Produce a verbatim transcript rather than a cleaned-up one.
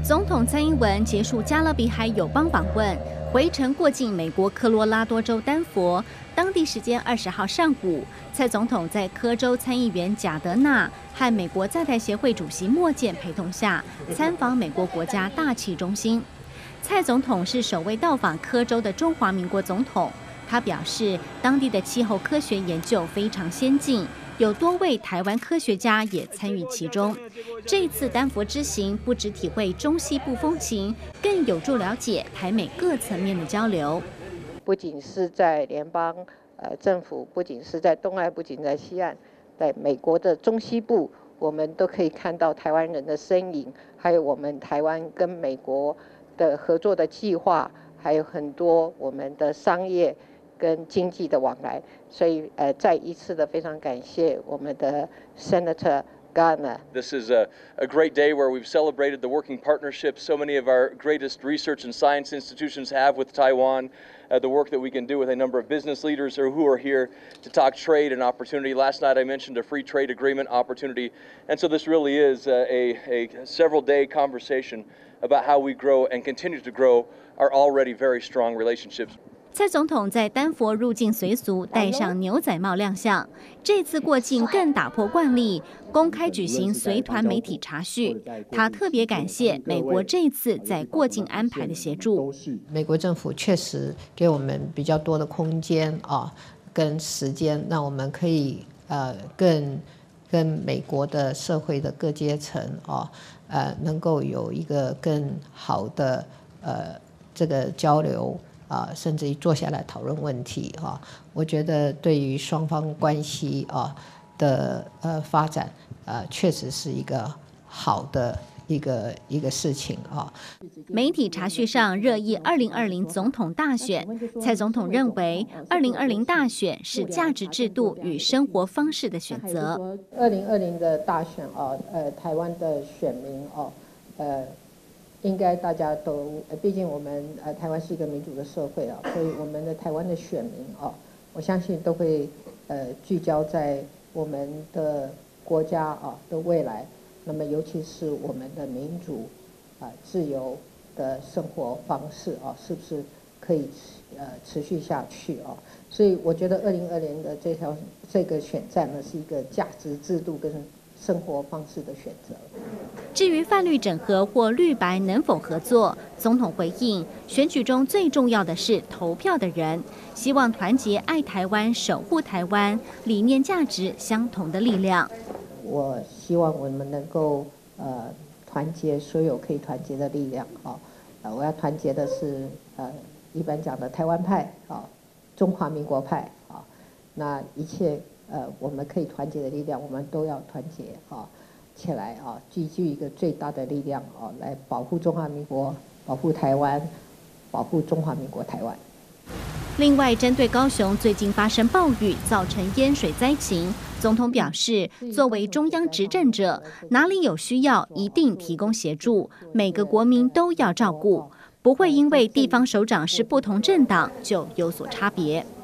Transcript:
总统蔡英文结束加勒比海友邦访问，回程过境美国科罗拉多州丹佛。当地时间二十号上午，蔡总统在科州参议员贾德纳和美国在台协会主席莫健陪同下，参访美国国家大气中心。蔡总统是首位到访科州的中华民国总统。他表示，当地的气候科学研究非常先进。有多位台湾科学家也参与其中。这一次丹佛之行，不只体会中西部风情，更有助了解台美各层面的交流。 不仅是在联邦呃政府，不仅是在东岸，不仅在西岸，在美国的中西部，我们都可以看到台湾人的身影，还有我们台湾跟美国的合作的计划，还有很多我们的商业跟经济的往来，所以呃再一次的非常感谢我们的 Senator Garner. This is a, a great day where we've celebrated the working partnership so many of our greatest research and science institutions have with Taiwan, uh, the work that we can do with a number of business leaders who are here to talk trade and opportunity. Last night I mentioned a free trade agreement opportunity, and so this really is a, a, a several-day conversation about how we grow and continue to grow our already very strong relationships. 蔡总统在丹佛入境随俗，戴上牛仔帽亮相。这次过境更打破惯例，公开举行随团媒体查叙。他特别感谢美国这次在过境安排的协助。 美国政府确实给我们比较多的空间啊，跟时间，让我们可以呃更跟美国的社会的各阶层啊，呃能够有一个更好的呃这个交流。啊，甚至于坐下来讨论问题啊，我觉得对于双方关系啊的呃发展，呃，确实是一个好的一个一个事情啊。 媒体查叙上热议二零二零总统大选，蔡总统认为二零二零大选是价值制度与生活方式的选择。 二零二零的大选啊，呃，台湾的选民哦，呃。应该大家都，毕竟我们呃台湾是一个民主的社会啊，所以我们的台湾的选民啊，我相信都会呃聚焦在我们的国家啊的未来，那么尤其是我们的民主啊自由的生活方式啊，是不是可以呃持续下去啊？所以我觉得二零二零的这条这个选战呢，是一个价值制度跟生活方式的选择。 至于泛绿整合或绿白能否合作，总统回应：选举中最重要的是投票的人，希望团结爱台湾、守护台湾、理念价值相同的力量。 我希望我们能够呃团结所有可以团结的力量啊，呃，我要团结的是呃一般讲的台湾派啊，中华民国派啊，那一切呃我们可以团结的力量，我们都要团结啊。起来啊，聚聚一个最大的力量啊，来保护中华民国，保护台湾，保护中华民国台湾。 另外，针对高雄最近发生暴雨，造成淹水灾情，总统表示，作为中央执政者，哪里有需要，一定提供协助，每个国民都要照顾，不会因为地方首长是不同政党就有所差别。